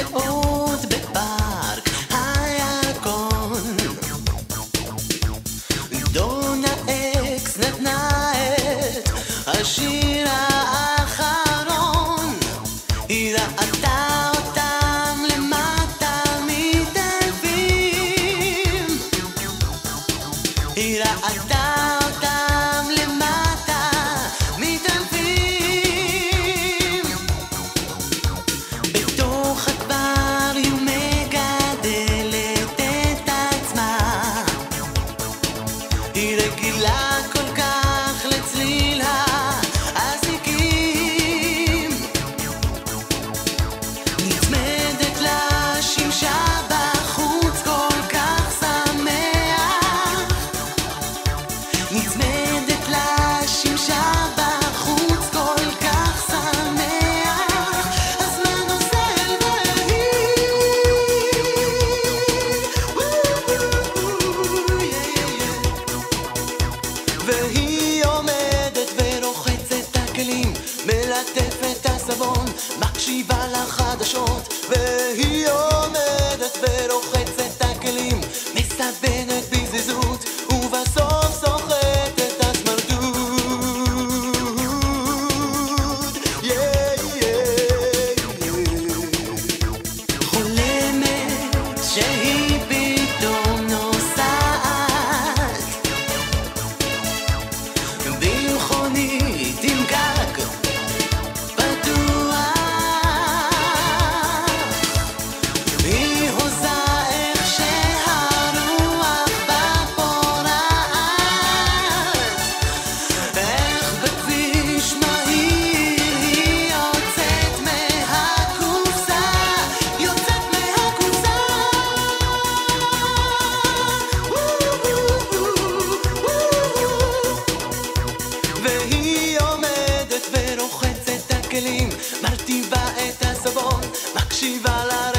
מאוד בפארק הירקון. דונה אקס נתנה את השיר האחרון. היא ראתה אותם למטה מתעלפים. היא ראתה אותם למטה מתעלפים. בתוך אקווריום מגדלת את עצמה. היא רגילה כל כך לצליל האזיקים. נצמדת לשמשה בחוץ כל כך שמח. נצמדת לשמשה בחוץ כל כך שמח. הזמן עוזר והיא עומדת ורוחצת הכלים, מלטפת הסבון, מקשיבה לחדשות. והיא עומדת ורוחצת הכלים, מסבנת בזריזות, ובסוף סוחטת את הסמרטוט. חולמת שהיא פתאום נוסעת במכונית עם גג פתוח. היא הוזה איך שהרוח בה פורעת, איך בכביש מהיר היא יוצאת מהקופסה, יוצאת מהקופסה. והיא עומדת ורוחצת הכלים, מרטיבה את הסבון, מקשיבה לרדיו.